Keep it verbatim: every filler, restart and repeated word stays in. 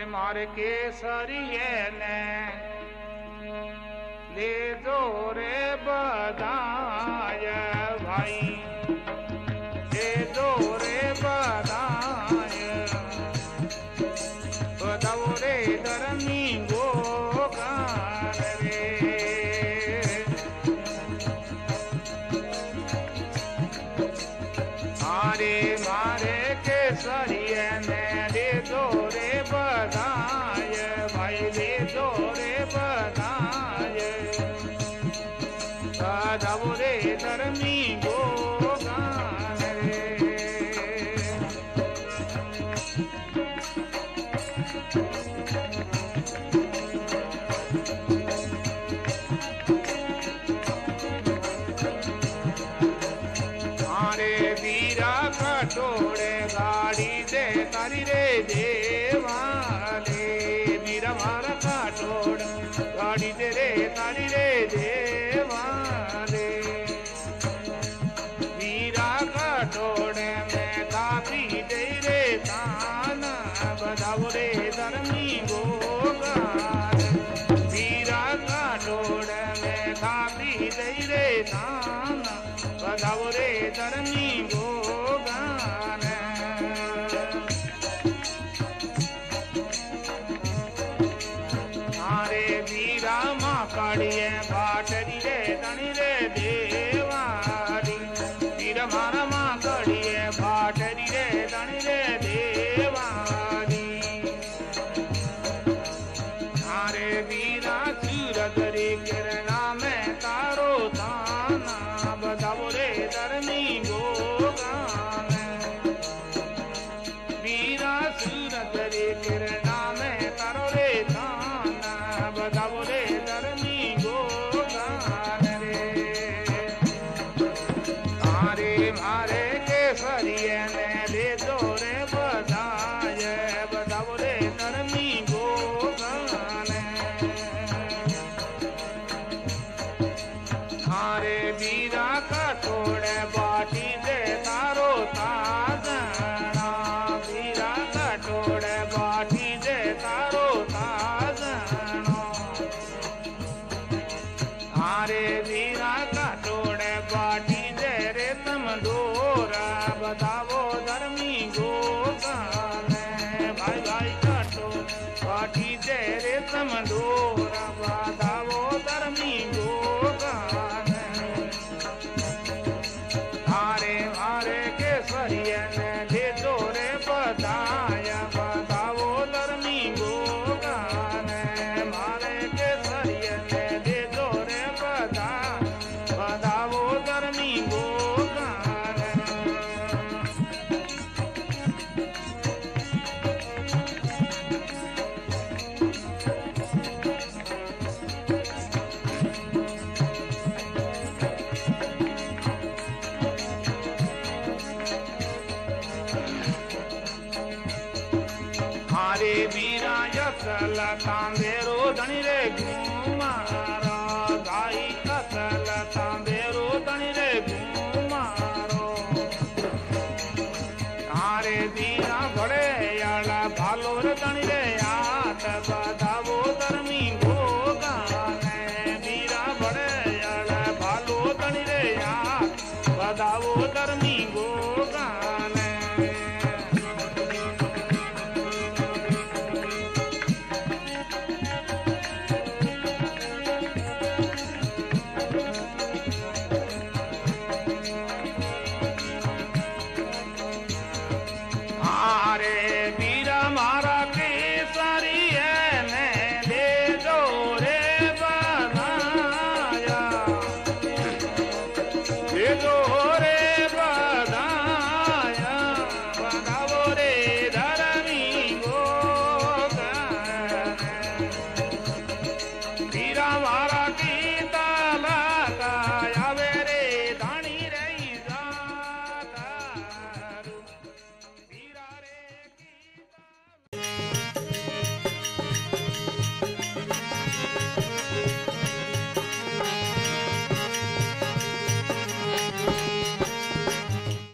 अरे मारे केसरिये ने ले दो रे बधाई भाई, ले दो रे बधाई, बधाओ रे धर्मी गोगान रे। मारे मारे केसरिये ने ले दो रे बधाई भाई, ले दो रे बधाई, बधाओ रे धर्मी गोगान रे। मारे वीरा कटोरे गाड़ी दे तारी रे देवाले, वीरा मारा कटोड़ गाड़ी दे रे तारी रे देवाले। वीरा कटोड़े में काफी दे रे ताना, बधाओ रे धर्मी गोगान। वीरा कटोड़े में काफी दे रे ताना, बधाओ रे धर्मी गोगान। मारे वीरा माँ काड़िए बाटरी रे धनी रे देवारी, वीरा मारा माँ काड़िए बाटरी रे धनी रे देवारी। मारे वीरा सूरत रे किरणा में तारो ताना, बधाओ रे धर्मी गोगान। वीरा सूरत रे किरणा में तारो रे ताना, बधाओ रे धर्मी गोगान रे। मारे मारे केसरिये ने ले दो रे बधाई, बधाओ रे धर्मी गोगान। मारे वीरा कटोड़े बाटी दे तारो ताजना, वीरा कटोड़े बाटी दे तारो ताजना। मारे वीरा कटोड़े बाटी दे रे तम दोरा, बधाओ धर्मी गोगान। भाई भाई कटो बाटी दे रे तम दोरा, बधाओ धर्मी गोगान। मारे मारे केसरिये ने ले दो रे बधाई, बधाओ धर्मी गोगान। मारे केसरिये ने ले दो रे बधाई, बधाओ धर्मी गोगान। मारे वीरा असल तांबेरो धनी रे घुमारा, गाई असल तांबेरो धनी रे घुमारो। मारे वीरा बड़े याला भालो रे धनी रे